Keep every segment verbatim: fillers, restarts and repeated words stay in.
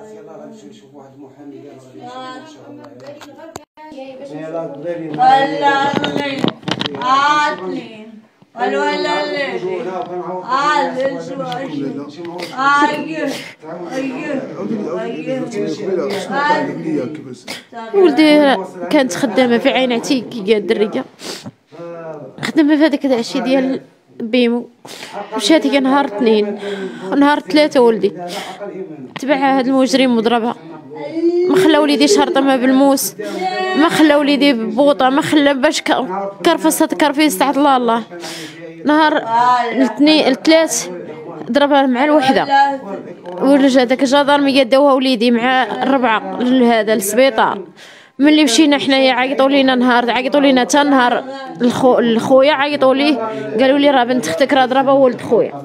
يلاه غنمشيو نشوفوا واحد المحامي ديالنا غادي نمشيو ان شاء الله. عاطلين الولا اللي ولدي كانت خدامه في عين عتيق كي الدريه، خدامه في هذاك العشي ديال بيمو. مشات هي نهار اثنين نهار ثلاثه ولدي تبعها هذا المجرم وضربها، ما خلى وليدي شرطه ما بالموس، ما خلى وليدي ببوطه، ما خلى باش كرفصت كرفيس تحت الله الله. نهار الاثنين الثلاث ضربها مع الوحده، ورجع داك الجدارميه داوها وليدي مع الربعه لهذا للسبيطار. ملي مشينا حنايا عيطوا لينا نهار عيطوا لينا حتى نهار الخو الخويا عيطوا ليه قالوا لي راه بنت اختك راه ضربها ولد خويا.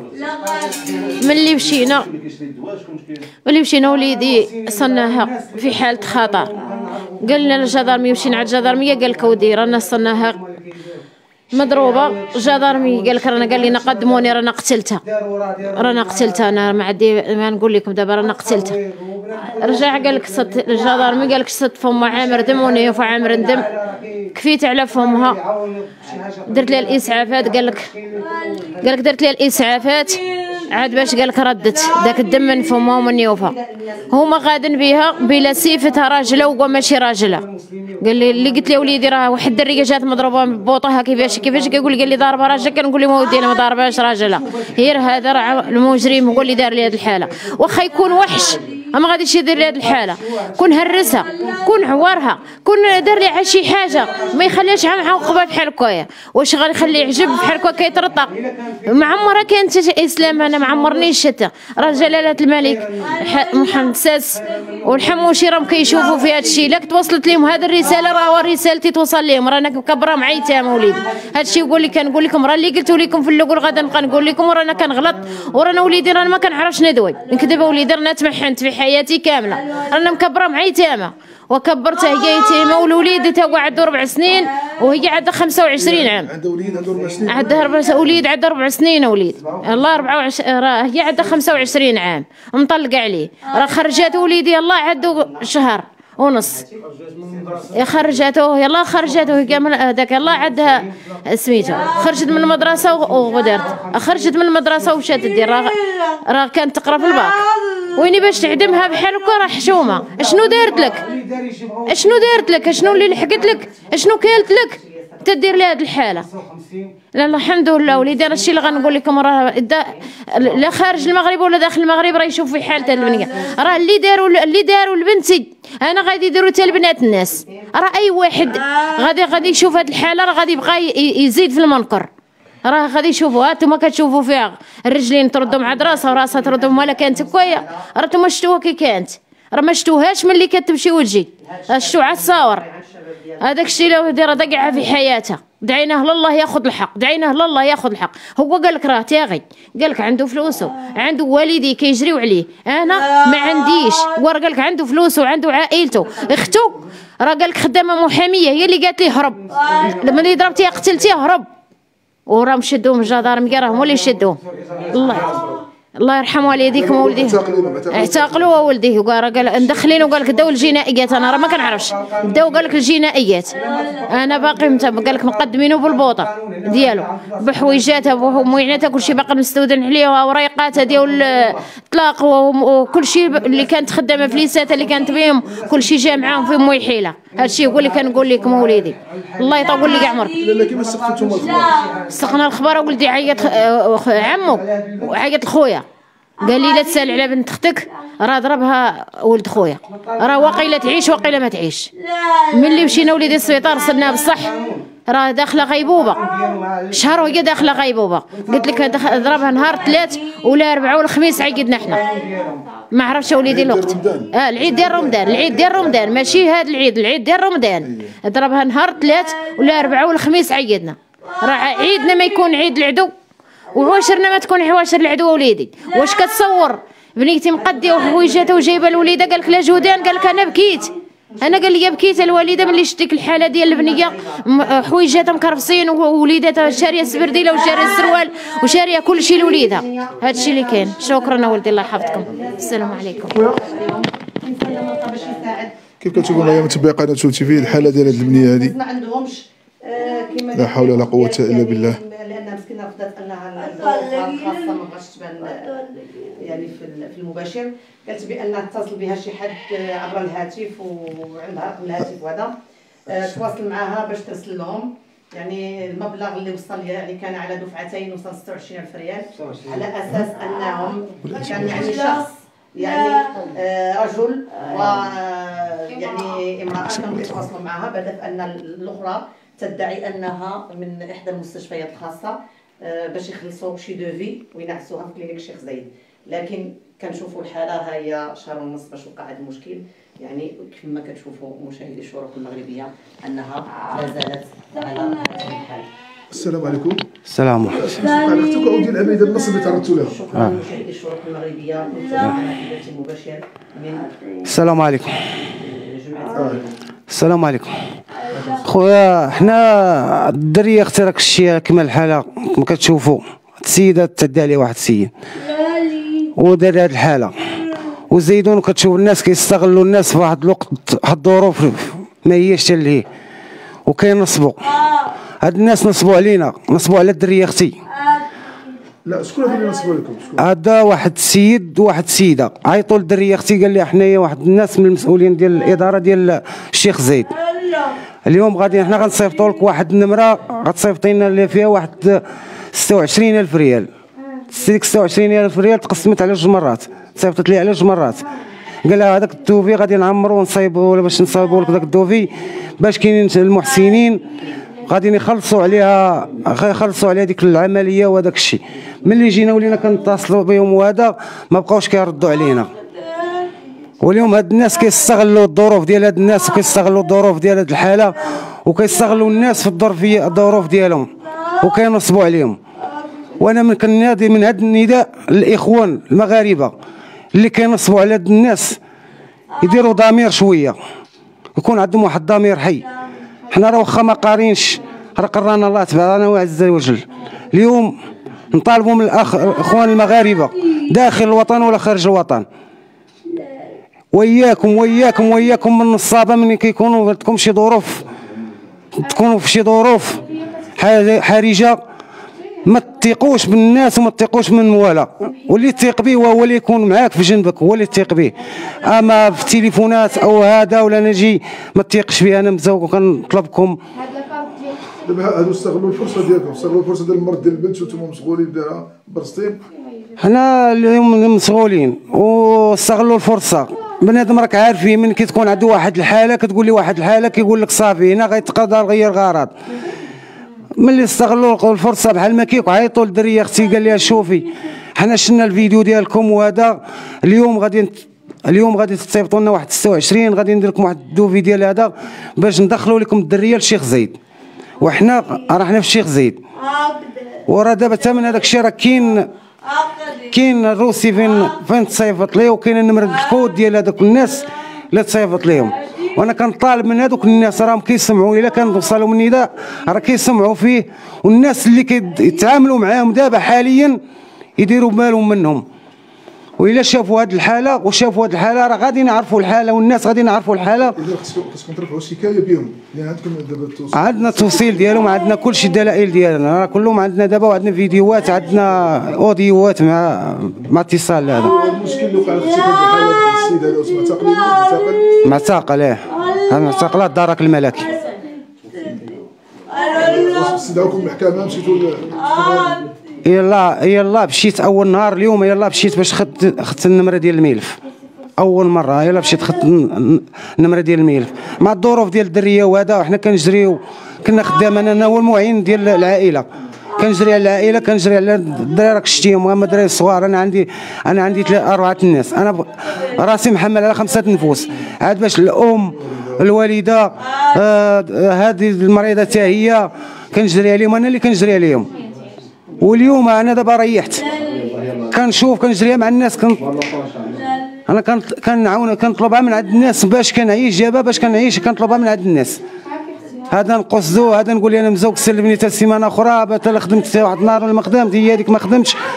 ملي مشينا ملي مشينا وليدي صناها في حاله خطر، قال لنا الجدارميه مشينا عند الجدارميه قال لك ودي رانا صناها مضروبه. الجدارمي قال لك رانا قال لنا قدموني رانا قتلتها رانا قتلتها انا ما عندي ما نقول لكم دابا رانا قتلتها. رجع قال لك صد الجدارمي قال لك صد فمها عامر دم ونيوف عامر دم، كفيت على فمها درت لها الاسعافات. قال لك قال لك درت لها الاسعافات عاد باش قال لك ردت داك الدم من فمها ومن نيوفها. هما غادن بها بلا سيفتها راجله وماشي راجله. قال لي اللي قلت له وليدي راه واحد الدريه جات مضروبه ببوطها كيفاش كيفاش كيقول قال لي ضاربه راجل، كنقول له ودي انا ما ضاربهاش راجله، غير هذا راه المجرم هو اللي دار لي هذه الحاله. واخا يكون وحش ما غاديش يدير لي هذه الحاله، كون هرسها كون عورها كون دار لي شي حاجه ما يخليهاش معوقبه بحال هكايا. واش غنخليه يعجب بحال هكا كيترطق؟ ما عمرها كانت اسلام، انا ما عمرنيش شتا. راه جلاله الملك محمد السادس والحموشي راهم كيشوفوا في هذا الشيء. لا توصلت لهم هذه الرساله راه رسالتي توصل لهم، رانا مكبره مع يتامى وليدي. هذا الشيء يقول لي كنقول لكم راه اللي قلتو لكم في الاول غادا نبقى نقول لكم، ورانا كنغلط ورانا وليدي رانا ما كنعرفش ندوي نكذب. وليدي رانا تمحنت في حياتي كامله، رانا مكبره مع يتامى وكبرتها هي يتيمه، والوليد تا عنده ربع سنين وهي عندها خمسة وعشرين عام. عندها وليد عنده ربع سنين، عندها ربع وليد عنده ربع سنين وليد الله أربعة وعشرين، راه هي عندها خمسة وعشرين عام مطلقه عليه. راه خرجات وليدي الله عنده شهر ونص خرجته يلا خرجته كامل هذاك الله عندها سميتو خرجت من المدرسه وغدرت خرجت من المدرسه ومشات دير راه راه كانت تقرا في الباك. ويني باش تعدمها بحال هكا راه حشومه. اشنو دارت لك اشنو دارت لك اشنو اللي لحقت لك اشنو كالت لك تدير لي هذه الحاله؟ لا الحمد لله وليدي راه الشيء اللي غنقول لكم راه لا خارج المغرب ولا داخل المغرب راه يشوف في حالته البنيه. راه اللي داروا اللي داروا لبنتي انا غادي يديروا حتى لبنات الناس. راه اي واحد غادي غادي يشوف هذه الحاله راه غادي يبقى يزيد في المنكر. راه غادي يشوفوا ها نتوما كتشوفوا فيها الرجلين تردوا مع راسها وراسها تردوا مالا كانت هكايا. راه نتوما شفتوها كي كانت، راه ما شفتوهاش ملي كتمشي وتجي، شفتو على الصور. هذاك الشيء لو دايره كاع في حياتها. دعيناه لله ياخذ الحق، دعيناه لله ياخذ الحق. هو قال لك راه تاغي، قال لك عنده فلوسه عنده والدي كيجريو عليه، انا ما عنديش. ورا قال لك عنده فلوسه وعنده عائلته. اختو راه قال لك خدامه محاميه هي اللي قالت لي هرب، ملي ضربتيه قتلتيه هرب. وراهم شدوهم الجدارميه راهم اللي شدوهم. الله الله يرحم والديكم وولديه اعتقلوا ولديه. وقال قال مدخلين وقال لك داو الجنائيات. انا راه ما كنعرفش داو قال لك الجنائيات. انا باقي متى قال لك مقدمينه بالبوطه ديالو بحويجاتها بمويناتها كلشي باقي مستودن عليه وريقاتها ديال الطلاق وكلشي اللي كانت خدامه فليساتها اللي كانت بهم كلشي جا معاهم في موي حيله. هادشي يقول لي كنقول لكم وليدي الله يطول لي عمرك. لا كيفاش سقطتوا الخبر؟ سقنا الخبر ولدي عيط عمو وعيط لخويا قال لي لا تسال على بنت اختك راه ضربها ولد خويا، راه واقيلا تعيش واقيلا ما تعيش. ملي مشينا وليدي السبيطار صدناه بصح راه داخله غيبوبه شهر وهي داخله غيبوبه. قلت لك ضربها نهار ثلاث ولا اربعه والخميس عيدنا حنا ما عرفش وليدي الوقت. اه العيد ديال رمضان العيد ديال رمضان ماشي هذا العيد العيد ديال رمضان. ضربها نهار ثلاث ولا اربعه والخميس عيدنا. راه عيدنا ما يكون عيد العدو وعواشرنا ما تكون عواشر العدو وليدي. واش كتصور بنيتي مقديه وحويجاتها وجايبه الوليده قال لك لا جودان قال لك انا بكيت. انا قال لي بكيت الوالده ملي شفت ديك الحاله ديال البنيه حويجاتها مكرفسين ووليداتها شاريه السبرديله وشاريه السروال وشاريه كل شيء لوليدها. هذا الشيء اللي كاين. شكرا ولدي الله يحفظكم. السلام عليكم. انسان ما باش يساعد. كيف كتشوفوا معايا متبعي قناه تي في الحاله ديال هاد البنيه هذه؟ ما عندهمش كما لا حول ولا قوه الا بالله. لان مسكينه رفضت انها الظروف الخاصه ما بغاتش تبان يعني في المباشر. قالت بانها اتصل بها شي حد عبر الهاتف وعندها رقم الهاتف وهذا تواصل معها باش ترسل لهم يعني المبلغ اللي وصل يعني كان على دفعتين وصل ستة وعشرين ألف ريال على اساس انهم كان يعني شخص يعني آه رجل و يعني امراه كانوا يتواصلوا معها بهدف ان الاخرى تدعي انها من احدى المستشفيات الخاصه آه باش يخلصوا شي دوفي وينعسوها في كلينيك الشيخ زايد. لكن كنشوفوا الحاله ها هي شهر ونص باش وقع هذا المشكل. يعني كما كتشوفوا مشاهدي الشروق المغربيه انها لا زالت على هذه الحال. السلام عليكم. السلام عليكم. عرفتوا كاودي العمليه ديال النص اللي تعرضتوا لها. شكرا مشاهدي الشروق المغربيه كنت معنا في بث مباشر من السلام عليكم. السلام عليكم. خويا حنا الدريه اختي راك شتيها كما الحاله كما كتشوفوا السيده تدعي عليه واحد السيد ودار هذه الحاله وزيدون كتشوف الناس كيستغلوا الناس في واحد الوقت واحد الظروف ما هياش حتى اللي هي وكينصبوا هاد الناس نصبوا علينا نصبوا على الدريه اختي. لا شكون هذا اللي نصبوا لكم؟ هذا واحد السيد وواحد السيده عيطوا للدريه اختي قال لي حنايا واحد الناس من المسؤولين ديال الاداره ديال الشيخ زايد اليوم غادي حنا غنصيفطوا لك واحد النمره غتصيفطي لنا اللي فيها واحد ستة وعشرين ألف ريال. ديك ستة وعشرين ألف ريال تقسمت على جوج مرات صيفطت لي على جوج مرات. قال لها هذاك الدوفي غادي نعمروا ونصايبوا ولا باش نصايبوا لك داك الدوفي باش كاينين المحسنين غادي يخلصوا عليها يخلصوا عليها ديك العمليه وهذاك الشيء. ملي جينا ولينا كنتصلوا بهم وهذا ما بقاوش كيردوا علينا. واليوم هاد الناس كيستغلوا الظروف ديال هاد الناس وكيستغلوا الظروف ديال هاد الحاله وكيستغلوا الناس في الظروفيه الظروف ديالهم وكينصبوا عليهم. وانا من كنادي من هذا النداء للاخوان المغاربه اللي كينصبوا على هاد الناس يديروا ضمير شويه يكون عندهم واحد الضمير حي. حنا راه واخا ما قارينش راه قرانا الله تبارك عز وجل. اليوم نطالبوا من الاخ الاخوان المغاربه داخل الوطن ولا خارج الوطن وياكم وياكم وياكم من النصابه من كيكونوا عندكم شي ظروف تكونوا في شي ظروف حرجه ما تثقوش بالناس وما تثقوش من موالى. واللي تثق به هو اللي يكون معاك في جنبك هو اللي تثق به. اما في التليفونات او هذا ولا نجي ما تثقش به. انا مزوق وكنطلبكم دابا هادو استغلوا الفرصه ديالكم استغلوا الفرصه ديال المرض ديال البنت وانتم مسؤولين بها برصتين. حنا اليوم مسؤولين واستغلوا الفرصه. بنادم راك عارفين من كي تكون عنده واحد الحاله كتقول لي واحد الحاله كيقول لك صافي هنا غيتقدر غير غرض. ملي استغلوا الفرصه بحال ما كيك عيطوا للدريه اختي قال لها شوفي حنا شفنا الفيديو ديالكم وهذا اليوم غادي اليوم غادي تصيفطوا لنا واحد ستة وعشرين غادي ندير لكم واحد الدوفي ديال هذا باش ندخلوا لكم الدريه للشيخ زايد. وحنا راه حنا في الشيخ زايد وراه دابا حتى من هذاك الشيء راه كاين كاين الروسي فين فين تصيفط ليه وكاين النمر الكود ديال هذوك الناس اللي تصيفط ليهم. وانا كنطالب من هذوك الناس راهم كيسمعوا الا كان وصلوا من النداء راه كيسمعوا فيه والناس اللي كيتعاملوا معاهم دابا حاليا يديروا بالهم منهم. والا شافوا هذه الحاله وشافوا هذه الحاله راه غادي نعرفوا الحاله والناس غادي نعرفوا الحاله. اذا خصكم ترفعوا شكايه بهم لان عندكم دابا التوصيل عندنا التوصيل ديالهم عندنا كل شيء الدلائل ديالنا راه كلهم عندنا دابا وعندنا فيديوهات عندنا اوديوات مع مع اتصال هذا. المشكل اللي وقع اختي في الحاله السيد هذا اسمه معتقل معتقل معتقل اه هذا معتقل الدرك الملكي. استدعوكم المحكمه مشيتوا يلا يلا مشيت اول نهار اليوم يلا مشيت باش خدت خدت النمره ديال الملف اول مره يلا مشيت خدت النمره ديال الملف مع الظروف ديال الدريه وهذا وحنا كنجريو كنا خدام انا هو المعين ديال العائله كنجري على العائله كنجري على الدراري راك شتيهم هما الدراري الصغار. انا عندي انا عندي اربعه الناس انا راسي محمل على خمسه نفوس عاد باش الام الوالده هذه آه المريضه حتى هي كنجري عليهم انا اللي كنجري عليهم. واليوم انا دابا ريحت كنشوف كنجريها مع الناس كن انا كنعاون كنطلبها من عند الناس باش كنعيش جابها باش كنعيش كنطلبها من عند الناس. هذا نقصدو هذا نقول لي انا مزوق سلمني حتى سيمانه اخرى حتى خدمت حتى واحد النهار ولا ما خدمت هي هذيك ما خدمتش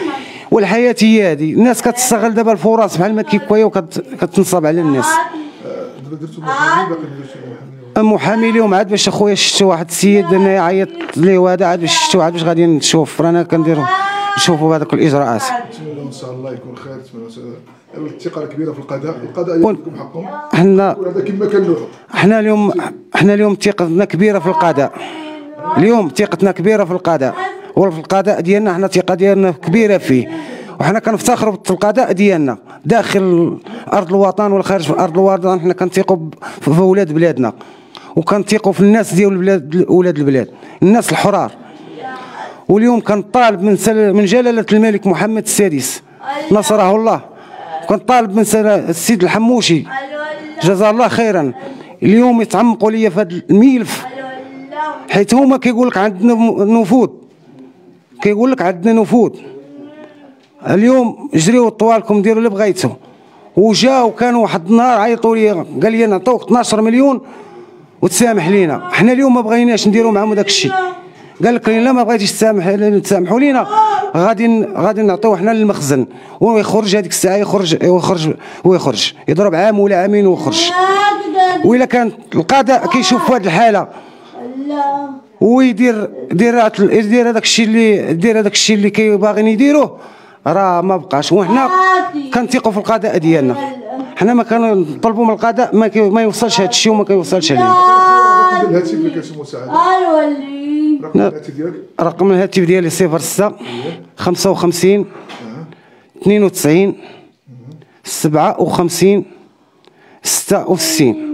والحياه هي هذه. الناس كتستغل دابا الفرص بحال ما كيكوايا وكتنصب على الناس. دابا درتو محامي باقي درتو محامي محامي اليوم عاد باش اخويا شفت واحد السيد انا عيط ليه هذا عاد باش شفتو عاد باش غادي نشوف رانا كنديرو نشوفوا هذوك الاجراءات. نتمنى ان شاء الله يكون خير. نتمنى الثقه الكبيره في القضاء، القضاء يعطيكم حقهم. حنا هذا كما كان له حنا اليوم حنا اليوم ثقتنا كبيره في القضاء. اليوم ثقتنا كبيره في القضاء وفي القضاء ديالنا. حنا الثقه ديالنا كبيره فيه وحنا كنفتخروا بالقضاء ديالنا داخل ارض الوطن والخارج في ارض الوطن. حنا كنثقوا في اولاد بلادنا وكنثقوا في الناس ديال البلاد اولاد البلاد الناس الحرار. واليوم كنطالب من سل... من جلاله الملك محمد السادس نصره الله، كنطالب من سل... السيد الحموشي جزاه الله خيرا اليوم يتعمقوا لي في هذا الملف، حيت هما كيقول لك عندنا نفوذ، كيقول لك عندنا نفوذ. اليوم جريو طوالكم ديروا اللي بغيتوا. وجاو كانوا واحد النهار عيطوا لي قال لي نعطوك اثناش مليون وتسامح لينا. حنا اليوم ما بغيناش نديروا معاهم داك الشيء. قال لك لا ما بغيتيش تسامح تسامحوا لينا غادي غادي نعطيوه حنا للمخزن ويخرج هذيك الساعه يخرج ويخرج ويخرج يضرب عام ولا عامين ويخرج. وإلا كان القضاء كيشوف في هذه الحاله ويدير دير دير هذاك الشيء اللي دير هذاك الشيء اللي كيباغيين يديروه راه ما بقاش. وحنا كنثقوا في القضاء ديالنا. حنا ما كنطلبوا من القضاء ما, ما يوصلش هذا الشيء وما كيوصلش عليه. رقم الهاتف اللي كتشوف مساعده. رقم الهاتف ديالك؟ رقم الهاتف ديالي صفر ستة خمسة وخمسين اثنين وتسعين سبعة وخمسين ستة وستين.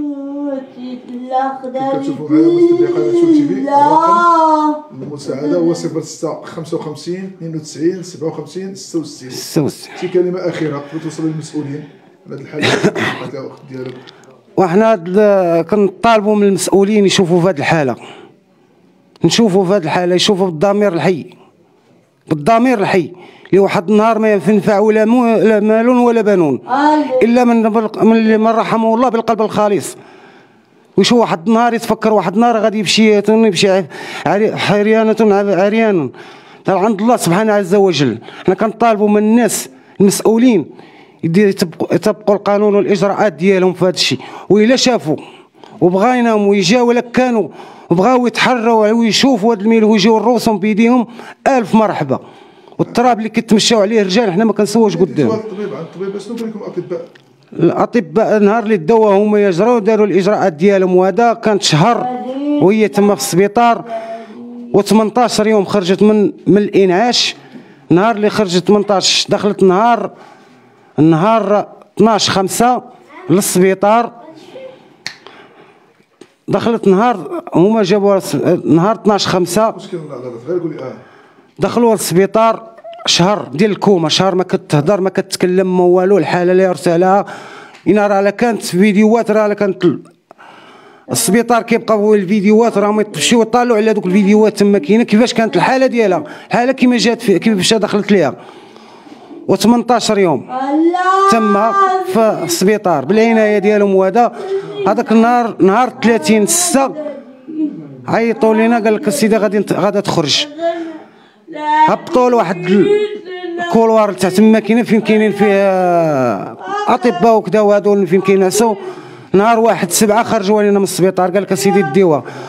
كتشوفوا معايا مستمعي قناه شوف تي في. الرقم المساعده هو صفر ستة خمسة وخمسين اثنين وتسعين سبعة وخمسين ستة وستين. ستة وستين. شي كلمه اخيره توصل للمسؤولين على هذه الحاله ديالك؟ وحنا كنطالبوا من المسؤولين يشوفوا في هذه الحاله، نشوفوا في هذه الحاله يشوفوا بالضمير الحي، بالضمير الحي اللي واحد النهار ما ينفع ولا لا مال ولا بنون الا من من رحمه الله بالقلب الخالص. ويشوف واحد النهار يتفكر واحد النهار غادي يمشي يمشي عريانة عريان عند الله سبحانه عز وجل. حنا كنطالبوا من الناس المسؤولين يطبقوا القانون والاجراءات ديالهم في هذا الشيء. والا شافوا وبغايناهم ويجاو ولا كانوا وبغاو يتحروا ويشوفوا هذا الميل ويجيو الرسوم بيديهم الف مرحبا. والتراب اللي كيتمشاو عليه الرجال حنا ما كنسواوش قدام. الطبيب عند الطبيب شنو قال لكم الاطباء؟ الاطباء نهار اللي داوها هما يجراو داروا الاجراءات ديالهم وهذا كانت شهر وهي تما في السبيطار و18 يوم خرجت من من الانعاش. نهار اللي خرجت ثمنطاش دخلت نهار النهار اثناش خمسة للسبيطار. دخلت نهار هما جابوها نهار اثناش خمسة غير قولي اه دخلوها للسبيطار شهر ديال الكوما، شهر ما كتهضر ما كتكلم ما والو. الحاله اللي ارسلها انا راه كانت فيديوهات راه كانت السبيطار كيبقى هو الفيديوهات راهم يمشيو يطالعوا على دوك الفيديوهات تما كاينه كيفاش كانت الحاله ديالها، الحاله كيما جات كيفاش دخلت ليها. و18 يوم تما في السبيطار بالعنايه ديالهم. وهذا هذاك النهار نهار ثلاثين ستة عيطوا لينا قال لك السيده غادي غادا تخرج. هبطوا لواحد الكولوار تاع تما كاينه فين كاينين فيه اطباء وكذا وهذول فين كينعسوا. نهار واحد سبعة خرجوا علينا من السبيطار قال لك اسيدي ديوها